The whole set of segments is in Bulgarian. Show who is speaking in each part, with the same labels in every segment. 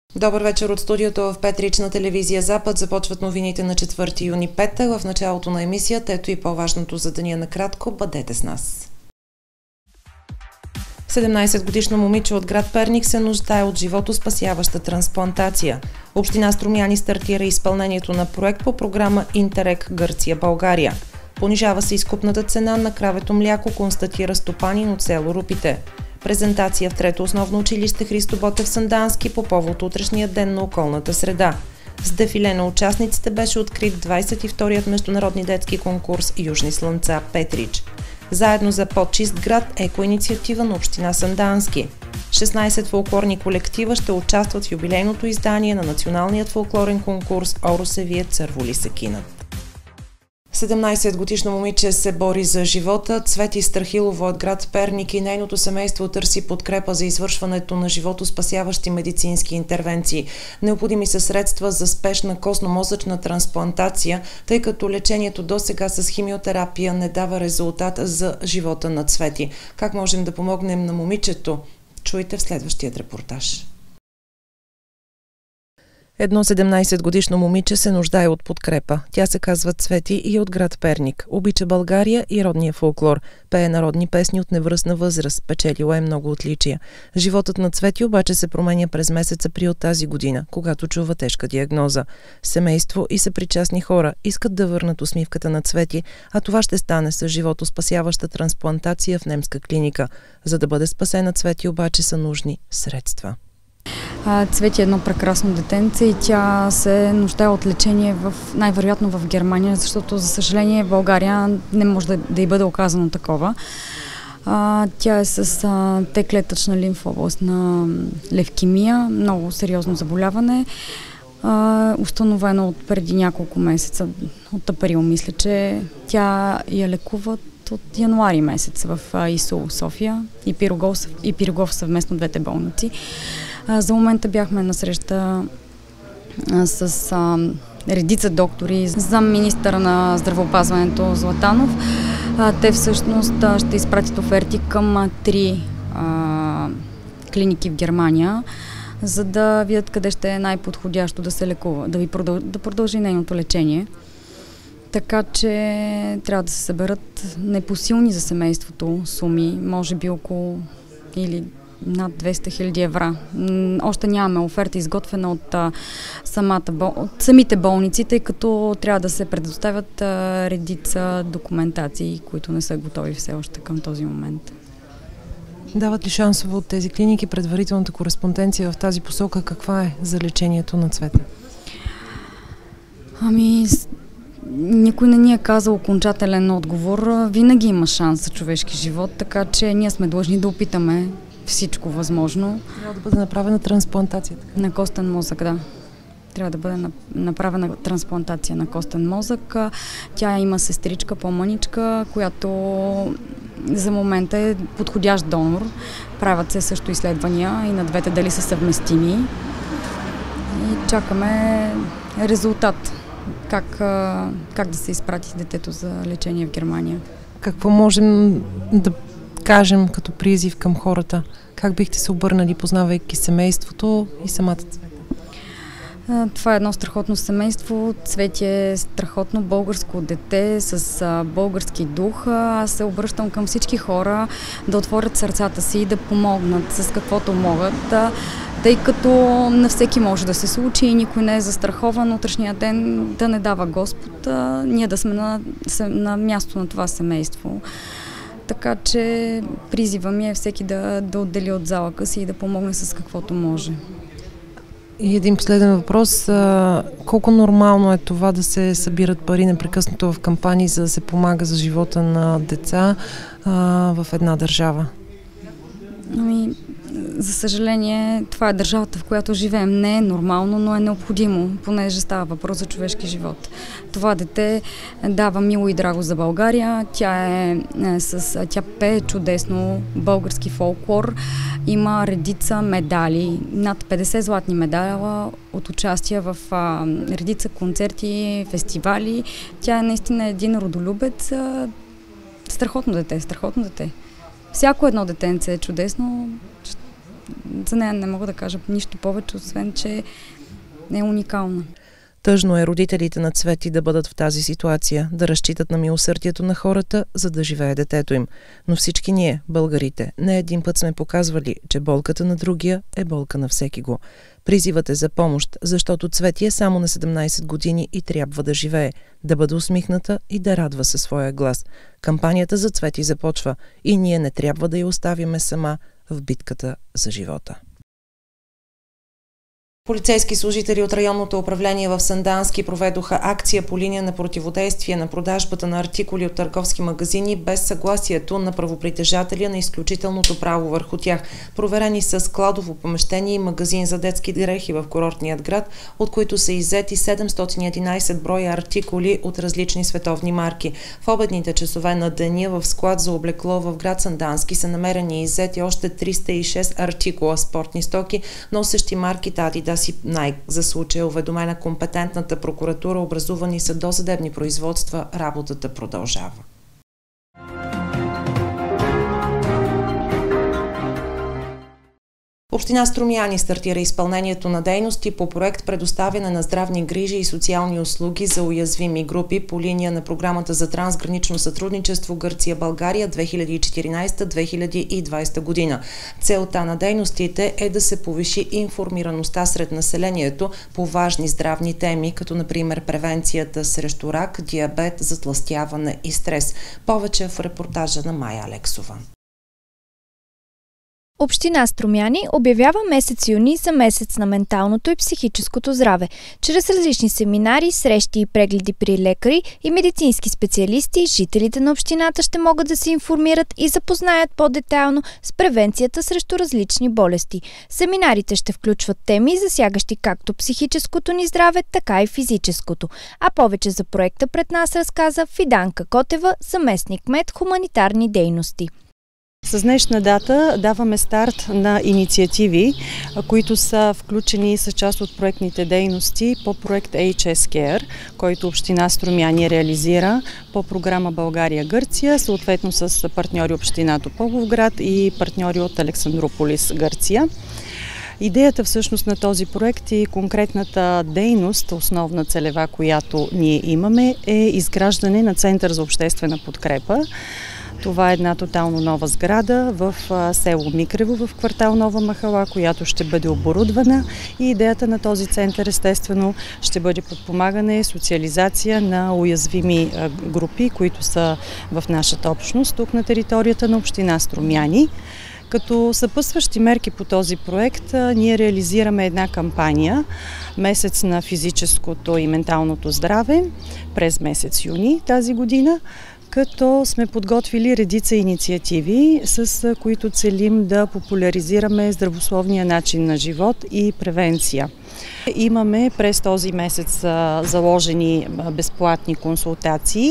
Speaker 1: Добър вечер от студиото в Петрич на телевизия Запад. Започват новините на 4 юни петък. В началото на емисията ето и по-важното за деня накратко. Бъдете с нас. 17-годишно момиче от град Перник се нуждае от животоспасяваща трансплантация. Община Струмяни стартира изпълнението на проект по програма Интерек Гърция-България. Понижава се изкупната цена на кравето мляко, констатира стопанин от село Рупите. Презентация в трето основно училище Христо Ботев Сандански по повод утрешния ден на околната среда. С дефиле на участниците беше открит 22-ят международни детски конкурс Южни слънца Петрич. Заедно за по-чист град екоинициатива на община Сандански. 16 фолклорни колектива ще участват в юбилейното издание на националният фолклорен конкурс Орусевие Цървули се кинат. 17-годишно момиче се бори за живота. Цвети Страхилова от град Перник и нейното семейство търси подкрепа за извършването на животоспасяващи медицински интервенции. Необходими са средства за спешна костно-мозъчна трансплантация, тъй като лечението досега с химиотерапия не дава резултат за живота на Цвети. Как можем да помогнем на момичето? Чуйте в следващият репортаж. Едно 17-годишно момиче се нуждае от подкрепа. Тя се казва Цвети и е от град Перник. Обича България и родния фолклор. Пее народни песни от невръстна възраст. Печелила е много отличия. Животът на Цвети обаче се променя през месец април тази година, когато чува тежка диагноза. Семейство и съпричастни хора искат да върнат усмивката на Цвети, а това ще стане с животоспасяваща трансплантация в немска клиника. За да бъде спасена Цвети обаче са нужни средства.
Speaker 2: Цвети е едно прекрасно детенце и тя се нуждае от лечение най-вероятно в Германия, защото, за съжаление, в България не може да й бъде оказано такова. Тя е с Т-клетъчна лимфообластна левкемия, много сериозно заболяване, установено от преди няколко месеца, от април, мисля, че тя я лекуват от януари месец в ИСУ София и Пирогов съвместно двете болници. За момента бяхме на среща с редица доктори, заместник-министъра на здравеопазването Златанов. Те всъщност ще изпратят оферти към 3 клиники в Германия, за да видят къде ще е най-подходящо да се лекува, да продължи нейното лечение. Така че трябва да се съберат непосилни за семейството суми, може би около или над 200 000 евро. Още нямаме оферта изготвена от самите болници, тъй като трябва да се предоставят редица документации, които не са готови все още към този момент.
Speaker 1: Дават ли шансове от тези клиники предварителната кореспонденция в тази посока? Каква е за лечението на Цвета?
Speaker 2: Никой не ни е казал окончателен отговор. Винаги има шанс за човешки живот, така че ние сме длъжни да опитаме всичко възможно.
Speaker 1: Трябва да бъде направена трансплантацията.
Speaker 2: На костен мозък, да. Трябва да бъде направена трансплантация на костен мозък. Тя има сестричка, по-мъничка, която за момента е подходящ донор. Правят се също изследвания и на двете дали са съвместими. И чакаме резултат. Как да се изпрати детето за лечение в Германия.
Speaker 1: Какво можем да кажем като призив към хората? Как бихте се обърнали, познавайки семейството и самата Цвета?
Speaker 2: Това е едно страхотно семейство. Цвети е страхотно българско дете с български дух. Аз се обръщам към всички хора да отворят сърцата си и да помогнат с каквото могат. Тъй като на всеки може да се случи и никой не е застрахован утрешния ден, да не дава Господ, ние да сме на място на това семейство. Така че призива ми е всеки да отдели от залъка си и да помогне с каквото може.
Speaker 1: И един последен въпрос. Колко нормално е това да се събират пари непрекъснато в кампании, за да се помага за живота на деца в една държава?
Speaker 2: За съжаление, това е държавата, в която живеем. Не е нормално, но е необходимо, понеже става въпрос за човешки живот. Това дете дава мило и драго за България. Тя пее чудесно български фолклор. Има редица медали, над 50 златни медала от участие в редица концерти, фестивали. Тя е наистина един родолюбец. Страхотно дете, страхотно дете. Всяко едно детенце е чудесно. За нея не мога да кажа нищо повече, освен че е уникална.
Speaker 1: Тъжно е родителите на Цвети да бъдат в тази ситуация, да разчитат на милосърдието на хората, за да живее детето им. Но всички ние, българите, не един път сме показвали, че болката на другия е болка на всеки го. Призивът е за помощ, защото Цвети е само на 17 години и трябва да живее, да бъде усмихната и да радва със своя глас. Кампанията за Цвети започва и ние не трябва да я оставяме сама в битката за живота. Полицейски служители от районното управление в Сандански проведоха акция по линия на противодействие на продажбата на артикули от търговски магазини без съгласието на правопритежателя на изключителното право върху тях. Проверени са складово помещение и магазин за детски дрехи в курортният град, от които са иззети 711 броя артикули от различни световни марки. В обедните часове на деня в склад за облекло в град Сандански са намерени и иззети още 306 артикула спортни стоки, носещи марките Adidas и Nike. За случая уведомена компетентната прокуратура, образувани са досъдебни производства, работата продължава. Община Струмяни стартира изпълнението на дейности по проект предоставяне на здравни грижи и социални услуги за уязвими групи по линия на програмата за трансгранично сътрудничество Гърция-България 2014-2020 година. Целта на дейностите е да се повиши информираността сред населението по важни здравни теми, като например превенцията срещу рак, диабет, затлъстяване и стрес. Повече в репортажа на Майя Алексова.
Speaker 3: Община Струмяни обявява месец юни за месец на менталното и психическото здраве. Чрез различни семинари, срещи и прегледи при лекари и медицински специалисти, жителите на общината ще могат да се информират и запознаят по-детайлно с превенцията срещу различни болести. Семинарите ще включват теми, засягащи както психическото ни здраве, така и физическото. А повече за проекта пред нас разказа Фиданка Котева, заместник-кмет хуманитарни дейности.
Speaker 4: С днешна дата даваме старт на инициативи, които са включени с част от проектните дейности по проект HS Care, който община Струмяни реализира по програма България-Гърция, съответно с партньори община Тополовград и партньори от Александрополис, Гърция. Идеята всъщност на този проект и конкретната дейност, основна целева, която ние имаме, е изграждане на Център за обществена подкрепа. Това е една тотално нова сграда в село Микрево, в квартал Нова махала, която ще бъде оборудвана, и идеята на този център естествено ще бъде подпомагане, социализация на уязвими групи, които са в нашата общност, тук на територията на община Струмяни. Като съпътстващи мерки по този проект, ние реализираме една кампания Месец на физическото и менталното здраве през месец юни тази година, като сме подготвили редица инициативи, с които целим да популяризираме здравословния начин на живот и превенция. Имаме през този месец заложени безплатни консултации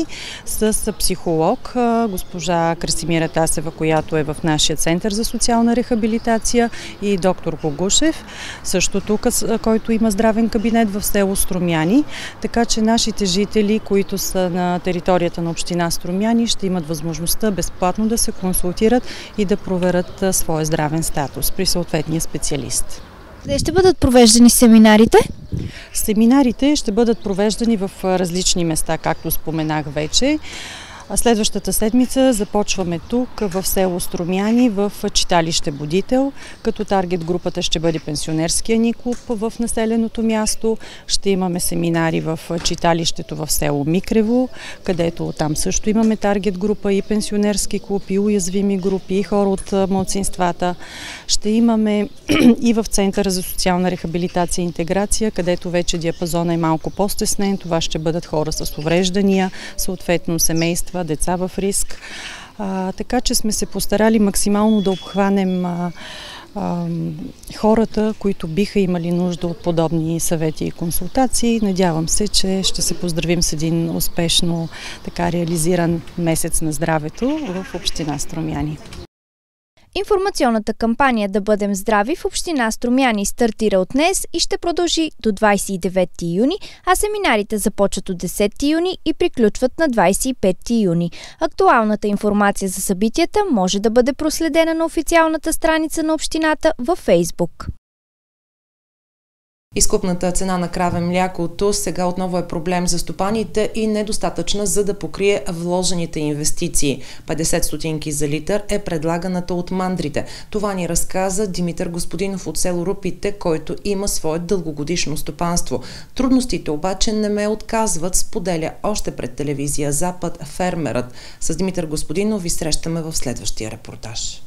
Speaker 4: с психолог, госпожа Красимира Тасева, която е в нашия център за социална рехабилитация, и доктор Когушев, също тук, който има здравен кабинет в село Струмяни. Така че нашите жители, които са на територията на община Струмяни, ще имат възможността безплатно да се консултират и да проверят своя здравен статус при съответния специалист.
Speaker 3: Къде ще бъдат провеждани семинарите?
Speaker 4: Семинарите ще бъдат провеждани в различни места, както споменах вече. Следващата седмица започваме тук в село Струмяни в читалище Будител, като таргет групата ще бъде пенсионерския ни клуб в населеното място. Ще имаме семинари в читалището в село Микрево, където там също имаме таргет група и пенсионерски клуб, и уязвими групи, и хора от малцинствата. Ще имаме и в Центъра за социална рехабилитация и интеграция, където вече диапазона е малко по-стеснен. Това ще бъдат хора с увреждания, съответно семейства, деца в риск. Така че сме се постарали максимално да обхванем хората, които биха имали нужда от подобни съвети и консултации. Надявам се, че ще се поздравим с един успешно така реализиран месец на здравето в община Струмяни.
Speaker 3: Информационната кампания "Да бъдем здрави" в община Струмяни стартира от днес и ще продължи до 29 юни, а семинарите започват от 10 юни и приключват на 25 юни. Актуалната информация за събитията може да бъде проследена на официалната страница на общината във Фейсбук.
Speaker 1: Изкупната цена на краве млякото сега отново е проблем за стопаните и недостатъчна, за да покрие вложените инвестиции. 50 стотинки за литър е предлаганата от мандрите. Това ни разказа Димитър Господинов от село Рупите, който има свое дългогодишно стопанство. Трудностите обаче не ме отказват, споделя още пред телевизия Запад фермерът. С Димитър Господинов ви срещаме в следващия репортаж.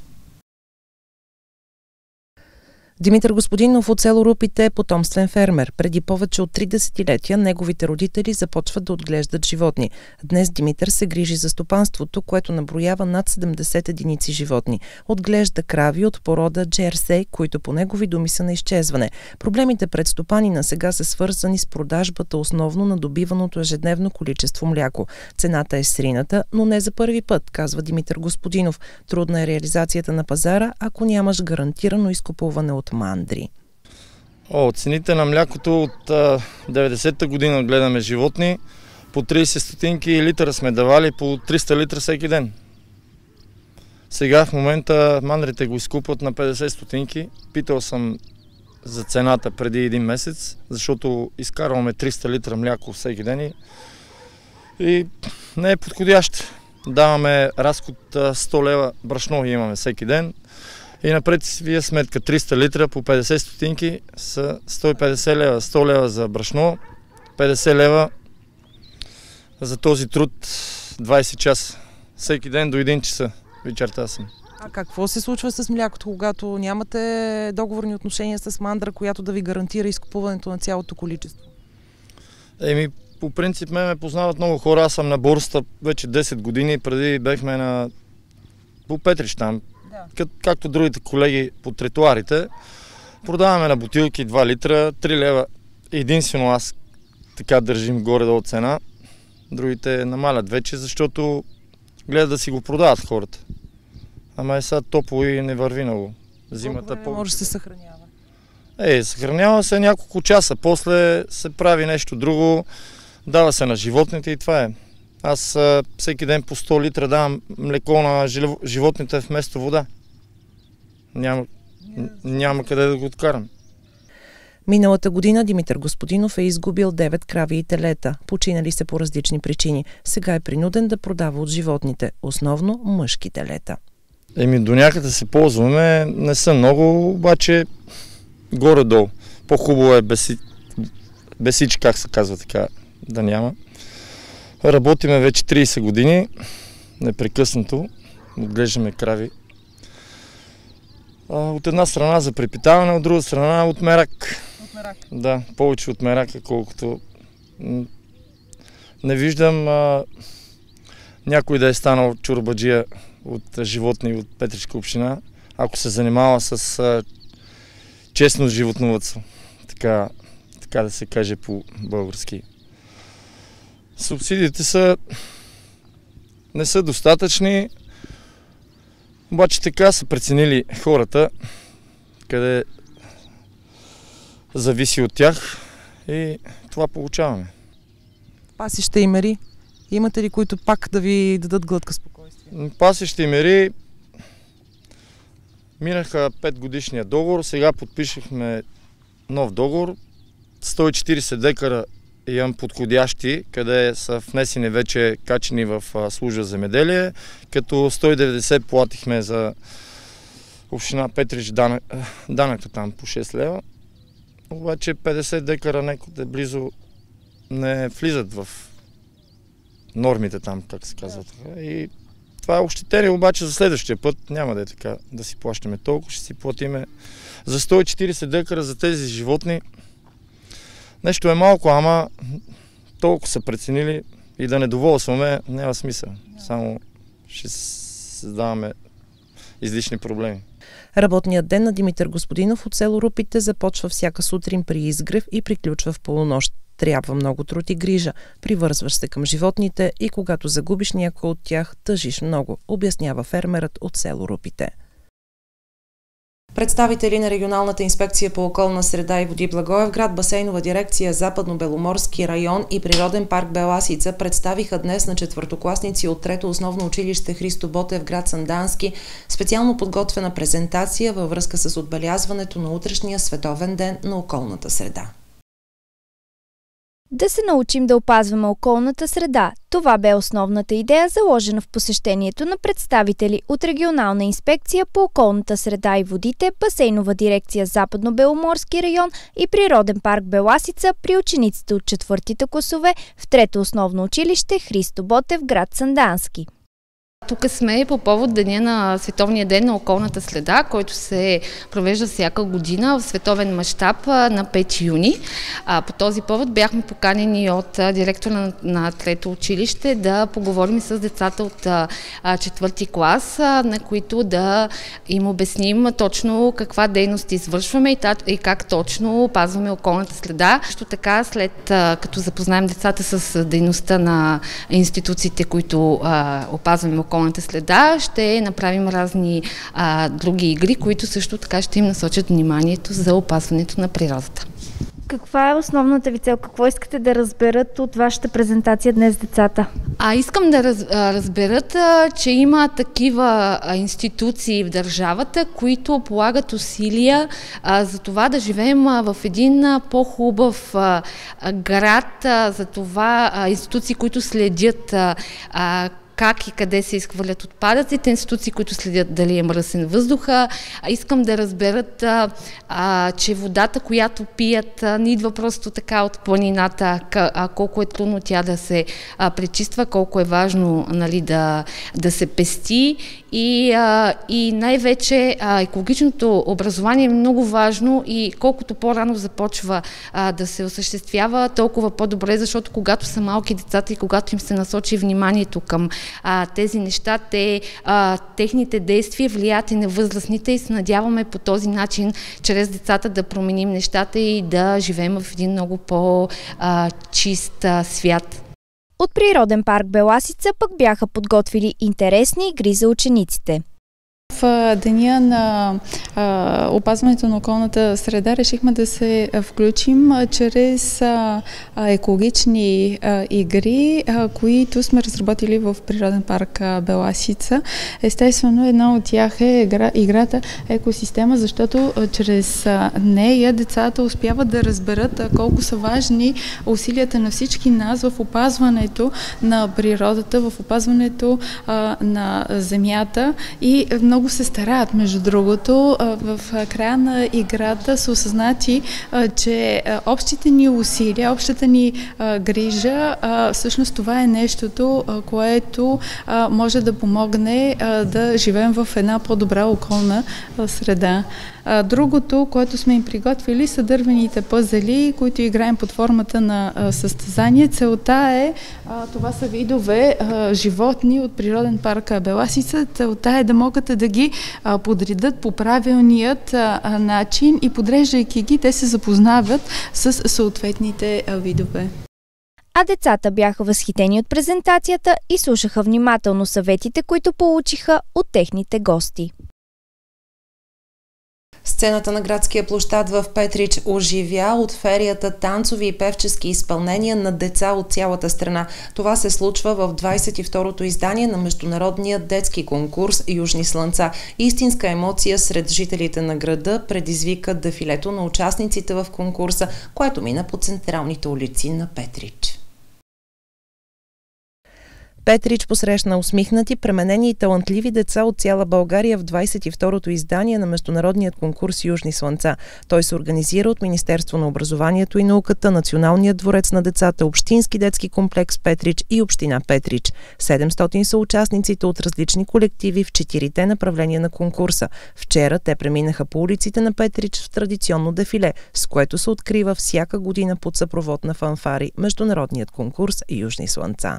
Speaker 1: Димитър Господинов от село Рупите е потомствен фермер. Преди повече от 3 десетилетия неговите родители започват да отглеждат животни. Днес Димитър се грижи за стопанството, което наброява над 70 единици животни. Отглежда крави от порода Джерсей, които по негови думи са на изчезване. Проблемите пред стопанина сега са свързани с продажбата основно на добиваното ежедневно количество мляко. Цената е срината, но не за първи път, казва Димитър Господинов. Трудна е реализацията на пазара, ако нямаш гарантирано изкупуване от мандри.
Speaker 5: Цените на млякото от 90-та година гледаме животни. По 30 стотинки литъра сме давали по 300 литра всеки ден. Сега в момента мандрите го изкупват на 50 стотинки. Питал съм за цената преди един месец, защото изкарваме 300 литра мляко всеки ден и не е подходящ. Даваме разход 100 лева брашно имаме всеки ден. И напред вие сметка 300 литра по 50 стотинки са 150 лева. 100 лева за брашно, 50 лева за този труд 20 часа. Всеки ден до 1 часа вечерта съм.
Speaker 1: А какво се случва с млякото, когато нямате договорни отношения с мандра, която да ви гарантира изкупуването на цялото количество?
Speaker 5: По принцип ме познават много хора. Аз съм на борсата вече 10 години. Преди бехме по Петрич там. Както другите колеги по тротоарите, продаваме на бутилки 2 литра, 3 лева. Единствено аз така държим горе-долу цена. Другите намалят вече, защото гледат да си го продават хората. Ама е сега топло и не върви много.
Speaker 1: Зимата може да се съхранява?
Speaker 5: Съхранява се няколко часа. После се прави нещо друго, дава се на животните и това е. Аз всеки ден по 100 литра давам млеко на животните вместо вода. Няма къде да го откарам.
Speaker 1: Миналата година Димитър Господинов е изгубил 9 крави и телета, починали се по различни причини. Сега е принуден да продава от животните, основно мъжки телета.
Speaker 5: До някъде се ползваме, не са много, обаче горе-долу. По-хубаво е бесич, как се казва така, да няма. Работиме вече 30 години, непрекъснато, отглеждаме крави. От една страна за препитаване, от друга страна от мерак. Да, повече от мерака, колкото не виждам някой да е станал чорбаджия от животни от Петричка община, ако се занимава с честно животновъдство, така да се каже по български. Субсидиите не са достатъчни, обаче така са преценили хората, къде зависи от тях и това получаваме.
Speaker 1: Пасища и мери? Имате ли които пак да ви дадат глътка спокойствие?
Speaker 5: Пасища и мери минаха 5 годишния договор, сега подпишахме нов договор. 140 декара имам подходящи, къде са внесени вече качени в служба земеделие, като 190 платихме за община Петрич данъкта там по 6 лева. Обаче 50 декара некъде близо не влизат в нормите там, как се казва. И това е ощетение, обаче за следващия път няма да е така да си плащаме толкова, ще си платиме за 140 декара за тези животни. Нещо е малко, ама толкова са преценили и да не доволстваме, няма смисъл. Само ще създаваме излишни проблеми.
Speaker 1: Работният ден на Димитър Господинов от село Рупите започва всяка сутрин при изгрев и приключва в полунощ. Трябва много труд и грижа. Привързваш се към животните и когато загубиш някой от тях, тъжиш много, обяснява фермерът от село Рупите. Представители на регионалната инспекция по околна среда и води Благоевград, басейнова дирекция Западно-Беломорски район и природен парк Беласица представиха днес на четвъртокласници от трето основно училище Христо Ботев, град Сандански, специално подготвена презентация във връзка с отбелязването на утрешния Световен ден на околната среда.
Speaker 3: Да се научим да опазваме околната среда. Това бе основната идея, заложена в посещението на представители от Регионална инспекция по околната среда и водите, басейнова дирекция Западно-Беломорски район и природен парк Беласица при учениците от четвъртите класове в трето основно училище Христо Ботев, град Сандански.
Speaker 6: Тук сме по повод Деня на Световния ден на околната среда, който се провежда всяка година в световен мащаб на 5 юни. По този повод бяхме поканени от директора на трето училище да поговорим с децата от четвърти клас, на които да им обясним точно каква дейност извършваме и как точно опазваме околната среда. Също така, след като запознаем децата с дейността на институциите, които опазваме околната среда, ще направим разни други игри, които също така ще им насочат вниманието за опазването на природата.
Speaker 3: Каква е основната ви цел? Какво искате да разберат от вашата презентация днес децата?
Speaker 6: Искам да разберат, че има такива институции в държавата, които полагат усилия за това да живеем в един по-хубав град, за това институции, които следят как и къде се изхвърлят отпадъците, институции, които следят дали е мръсен въздуха. Искам да разберат, че водата, която пият, не идва просто така от планината, колко е трудно тя да се пречиства, колко е важно, нали, да се пести и най-вече екологичното образование е много важно и колкото по-рано започва да се осъществява, толкова по-добре, защото когато са малки децата и когато им се насочи вниманието към тези неща, техните действия влияят и на възрастните и се надяваме по този начин, чрез децата да променим нещата и да живеем в един много по-чист свят.
Speaker 3: От природен парк Беласица пък бяха подготвили интересни игри за учениците.
Speaker 7: В деня на опазването на околната среда решихме да се включим чрез екологични игри, които сме разработили в природен парк Беласица. Естествено, една от тях е играта екосистема, защото чрез нея децата успяват да разберат колко са важни усилията на всички нас в опазването на природата, в опазването на земята и много се стараят. Между другото, в края на играта са осъзнати, че общите ни усилия, общата ни грижа, всъщност това е нещото, което може да помогне да живеем в една по-добра околна среда. Другото, което сме им приготвили, са дървените пъзели, които играем под формата на състезание. Целта е, това са видове животни от природен парк Беласица. Целта е да могат да ги подредят по правилният начин и подреждайки ги, те се запознават с съответните видове.
Speaker 3: А децата бяха възхитени от презентацията и слушаха внимателно съветите, които получиха от техните гости.
Speaker 1: Сцената на градския площад в Петрич оживя от ферията танцови и певчески изпълнения на деца от цялата страна. Това се случва в 22-то издание на международния детски конкурс Южни слънца. Истинска емоция сред жителите на града предизвика дефилето на участниците в конкурса, което мина по централните улици на Петрич. Петрич посрещна усмихнати, пременени и талантливи деца от цяла България в 22-то издание на международният конкурс Южни слънца. Той се организира от Министерство на образованието и науката, Националният дворец на децата, Общински детски комплекс Петрич и Община Петрич. 700 са участниците от различни колективи в 4-те направления на конкурса. Вчера те преминаха по улиците на Петрич в традиционно дефиле, с което се открива всяка година под съпровод на фанфари международният конкурс Южни слънца.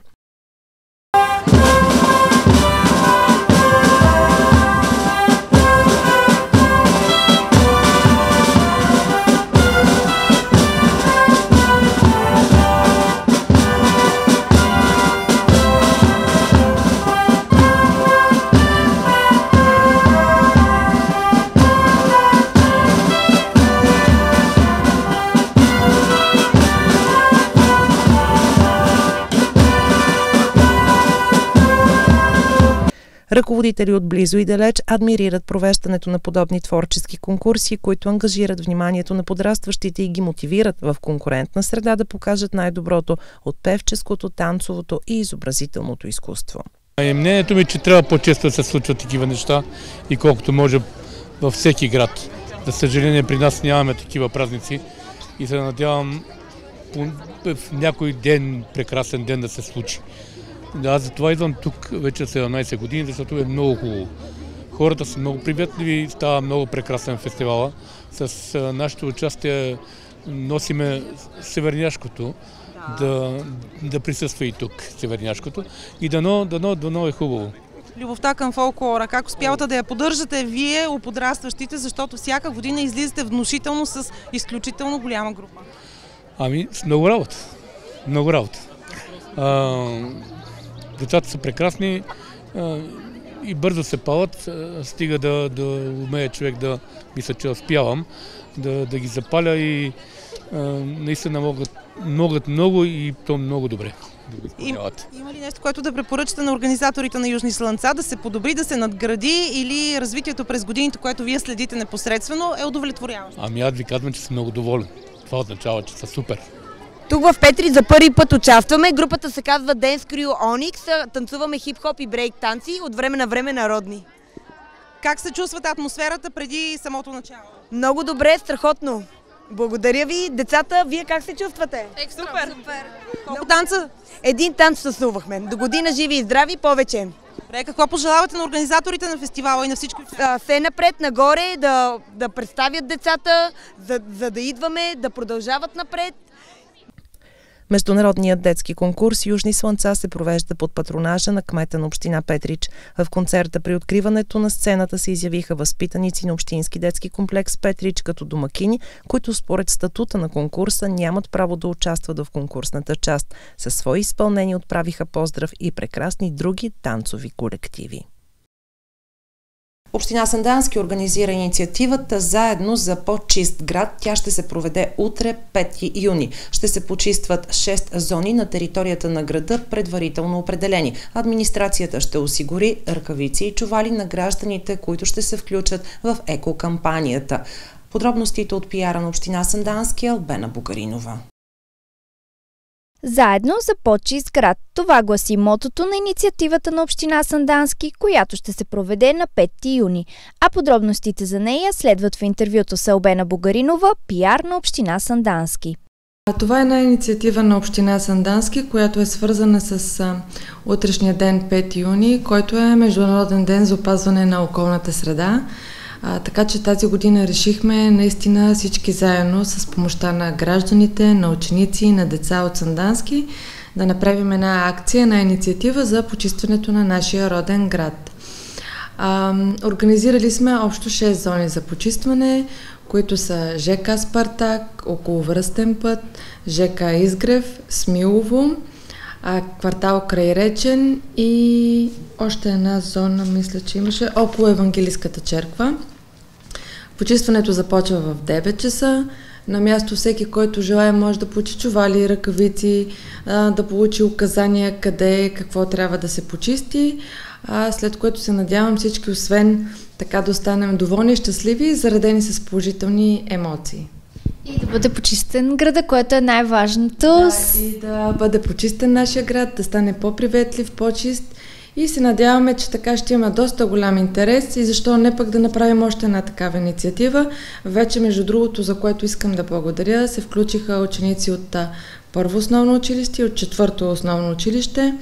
Speaker 1: Ръководители от близо и далеч адмирират провеждането на подобни творчески конкурси, които ангажират вниманието на подрастващите и ги мотивират в конкурентна среда да покажат най-доброто от певческото, танцовото и изобразителното изкуство.
Speaker 8: Мнението ми, че трябва по-често да се случват такива неща и колкото може във всеки град. За съжаление при нас нямаме такива празници и се надявам в някой ден, прекрасен ден да се случи. Аз затова идвам тук вече 17 години, защото е много хубаво. Хората са много приветливи, става много прекрасен фестивал. С нашето участие носиме северняшкото, да присъства и тук северняшкото и дано е хубаво.
Speaker 1: Любовта към фолклора, как успявате да я поддържате вие, подрастващите, защото всяка година излизате внушително с изключително голяма група?
Speaker 8: Ами, с много работа. Много работа. Децата са прекрасни и бързо се палят, стига да умее човек да мисля, че успявам, да ги запаля и наистина могат много и то много добре.
Speaker 1: Има ли нещо, което да препоръчате на организаторите на Южни слънца, да се подобри, да се надгради или развитието през годините, което вие следите непосредствено, е удовлетворяващо?
Speaker 8: Ами аз ви казвам, че съм много доволен. Това означава, че са супер.
Speaker 9: Тук в Петрич за първи път участваме. Групата се казва Dance Crew Onyx. Танцуваме хип-хоп и брейк танци, от време на време народни.
Speaker 1: Как се чувствате атмосферата преди самото начало?
Speaker 9: Много добре, страхотно. Благодаря ви. Децата, вие как се чувствате?
Speaker 1: Супер! Колко танца?
Speaker 9: Един танц съсувахме. До година живи и здрави, повече.
Speaker 1: Добре, какво пожелавате на организаторите на фестивала и на всички?
Speaker 9: Все напред, нагоре, да представят децата, за да идваме, да продължават напред.
Speaker 1: Международният детски конкурс Южни слънца се провежда под патронажа на кмета на община Петрич. В концерта при откриването на сцената се изявиха възпитаници на общински детски комплекс Петрич като домакини, които според статута на конкурса нямат право да участват в конкурсната част. Със свои изпълнения отправиха поздрав и прекрасни други танцови колективи. Община Сандански организира инициативата "Заедно за по-чист град". Тя ще се проведе утре, 5 юни. Ще се почистват 6 зони на територията на града, предварително определени. Администрацията ще осигури ръкавици и чували на гражданите, които ще се включат в екокампанията. Подробностите от пиара на община Сандански, Албена Бугаринова.
Speaker 3: Заедно за по-чист град. Това гласи мотото на инициативата на община Сандански, която ще се проведе на 5 юни. А подробностите за нея следват в интервюто с Албена Бугаринова, пиар на община Сандански.
Speaker 10: Това е една инициатива на община Сандански, която е свързана с утрешния ден 5 юни, който е Международен ден за опазване на околната среда. Така че тази година решихме наистина всички заедно с помощта на гражданите, на ученици, на деца от Сандански да направим една акция, една инициатива за почистването на нашия роден град. Организирали сме общо 6 зони за почистване, които са ЖК Спартак, Околовръстен път, ЖК Изгрев, Смилово, квартал Крайречен и още една зона, мисля, че имаше около Евангелийската черква. Почистването започва в 9 часа. На място всеки, който желае, може да получи чували, ръкавици, да получи указания къде, какво трябва да се почисти, след което се надявам всички, освен така да останем доволни, щастливи и заредени с положителни емоции.
Speaker 3: И да бъде почистен града, което е най-важното.
Speaker 10: Да, и да бъде почистен нашия град, да стане по-приветлив, по-чист. И се надяваме, че така ще има доста голям интерес и защо не пък да направим още една такава инициатива. Вече, между другото, за което искам да благодаря, се включиха ученици от първо основно училище и от четвърто основно училище.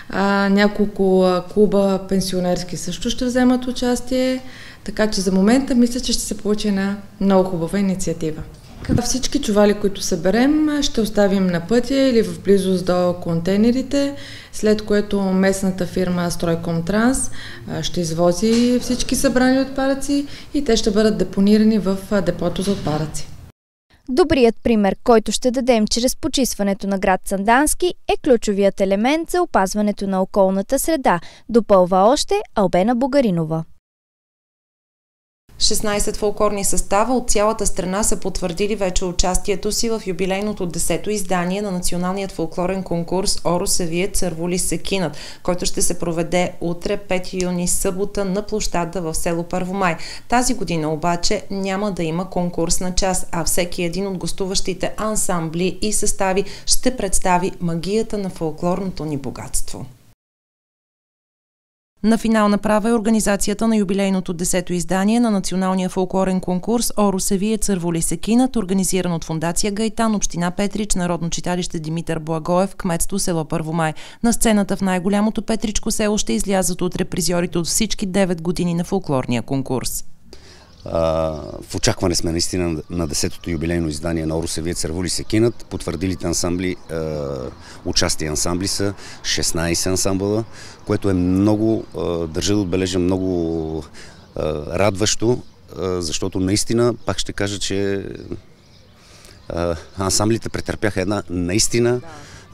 Speaker 10: Няколко клуба пенсионерски също ще вземат участие, така че за момента мисля, че ще се получи една много хубава инициатива. Всички чували, които съберем, ще оставим на пътя или в близост до контейнерите, след което местната фирма Стройкомтранс ще извози всички събрани отпадъци и те ще бъдат депонирани в депото за отпадъци.
Speaker 3: Добрият пример, който ще дадем чрез почистването на град Сандански, е ключовият елемент за опазването на околната среда, допълва още Албена Бугаринова.
Speaker 1: 16 фолклорни състава от цялата страна са потвърдили вече участието си в юбилейното 10-то издание на националният фолклорен конкурс Оро Севие Цървули Секинат, който ще се проведе утре, 5 юни, събота, на площада в село Първомай. Тази година обаче няма да има конкурсна част, а всеки един от гостуващите ансамбли и състави ще представи магията на фолклорното ни богатство. На финална права е организацията на юбилейното 10-то издание на националния фолклорен конкурс Оро Севие Цървули Секинат, организиран от Фондация Гайтан, община Петрич, Народно читалище Димитър Благоев, кметство село Първомай. На сцената в най-голямото петричко село ще излязат утре призьорите от всички 9 години на фолклорния конкурс.
Speaker 11: В очакване сме наистина на 10-то юбилейно издание на Оро Севие Цървули Секинат. Потвърдилите ансамбли, участие ансамбли са 16 ансамбъла, което е много, държа да отбележа, много радващо, защото наистина, пак ще кажа, че ансамблите претърпяха една наистина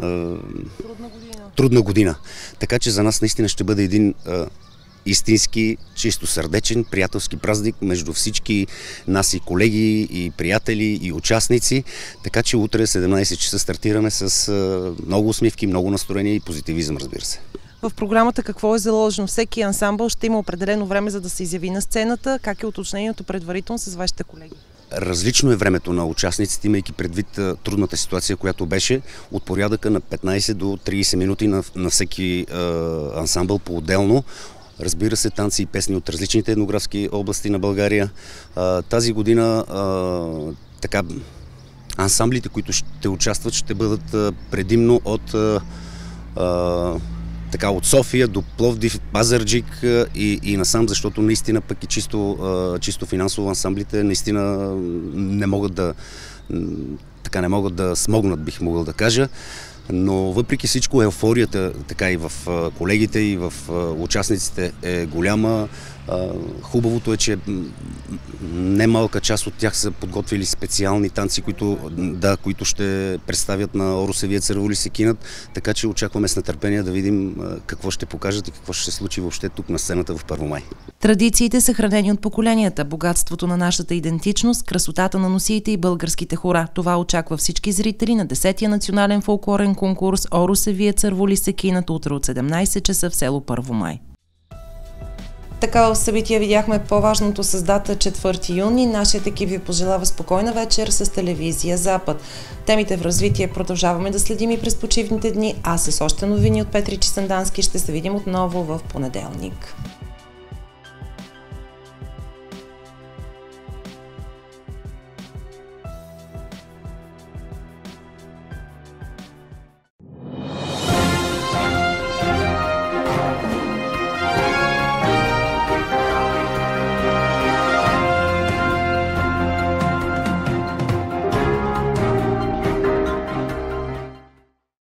Speaker 11: трудна година. Така че за нас наистина ще бъде един истински, чистосърдечен, приятелски празник между всички нас и колеги, и приятели, и участници. Така че утре 17 часа стартираме с много усмивки, много настроение и позитивизъм, разбира се.
Speaker 1: В програмата какво е заложено? Всеки ансамбъл ще има определено време, за да се изяви на сцената. Как е уточнението предварително с вашите колеги?
Speaker 11: Различно е времето на участниците, имайки предвид трудната ситуация, която беше от порядъка на 15 до 30 минути на всеки ансамбъл по-отделно. Разбира се, танци и песни от различните етнографски области на България. Тази година ансамблите, които ще участват, ще бъдат предимно от София до Пловдив, Пазарджик и насам, защото наистина пък и чисто финансово ансамблите наистина не могат да смогнат, бих могъл да кажа. Но въпреки всичко еуфорията така и в колегите, и в участниците е голяма. Хубавото е, че немалка част от тях са подготвили специални танци, които ще представят на Оро Севие Цървули Секинат, така че очакваме с нетърпение да видим какво ще покажат и какво ще се случи въобще тук на сцената в Първомай.
Speaker 1: Традициите са хранени от поколенията, богатството на нашата идентичност, красотата на носиите и българските хора. Това очаква всички зрители на 10-тия национален фолклорен конкурс Оро Севие Цървули Секинат утре от 17 часа в село Първомай. Така в събития видяхме по-важното с дата 4 юни. Нашият екип ви пожелава спокойна вечер с телевизия Запад. Темите в развитие продължаваме да следим и през почивните дни, а с още новини от Петрич и Сандански ще се видим отново в понеделник.